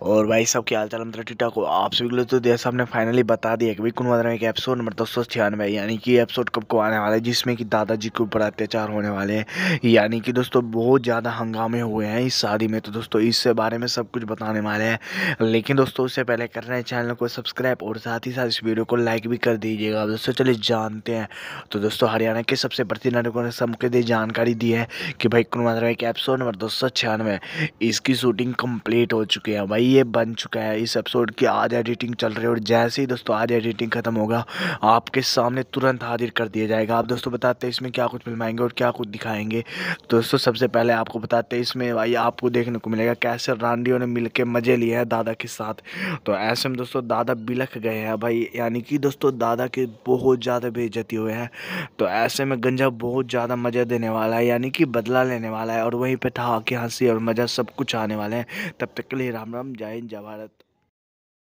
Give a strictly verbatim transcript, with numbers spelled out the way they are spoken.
और भाई सब क्या हाल चाल मतलब टीटा को आप सभी लोग तो जैसा हमने फाइनली बता दिया कि भाई कुनवंतरा के एपिसोड नंबर दो सौ छियानवे यानी कि एपिसोड कब को आने वाला है जिसमें कि दादाजी के ऊपर अत्याचार होने वाले हैं। यानी कि दोस्तों बहुत ज़्यादा हंगामे हुए हैं इस शादी में, तो दोस्तों इससे बारे में सब कुछ बताने वाले हैं। लेकिन दोस्तों उससे पहले कर रहे हैं चैनल को सब्सक्राइब और साथ ही साथ इस वीडियो को लाइक भी कर दीजिएगा। दोस्तों चलिए जानते हैं। तो दोस्तों हरियाणा के सबसे बढ़ती नाटकों ने सबके जानकारी दी है कि भाई कुनवंतरा के एपिसोड नंबर दो सौ छियानवे इसकी शूटिंग कंप्लीट हो चुकी है। भाई ये बन चुका है, इस एपिसोड की आज एडिटिंग चल रही है और जैसे ही दोस्तों आज एडिटिंग खत्म होगा आपके सामने तुरंत हाजिर कर दिया जाएगा। आप दोस्तों बताते हैं इसमें क्या कुछ फिल्माएंगे और क्या कुछ दिखाएंगे। दोस्तों सबसे पहले आपको बताते हैं इसमें भाई आपको देखने को मिलेगा कैसे रांडियों ने मिलके मजे लिए हैं दादा के साथ। तो ऐसे में दोस्तों दादा बिलख गए हैं भाई, यानी कि दोस्तों दादा के बहुत ज़्यादा बेइज्जती हुए हैं। तो ऐसे में गंजा बहुत ज़्यादा मज़ा देने वाला है, यानी कि बदला लेने वाला है और वहीं पे ठहाके हंसी और मज़ा सब कुछ आने वाले हैं। तब तक के लिए राम राम, जय हिंद, जय भारत।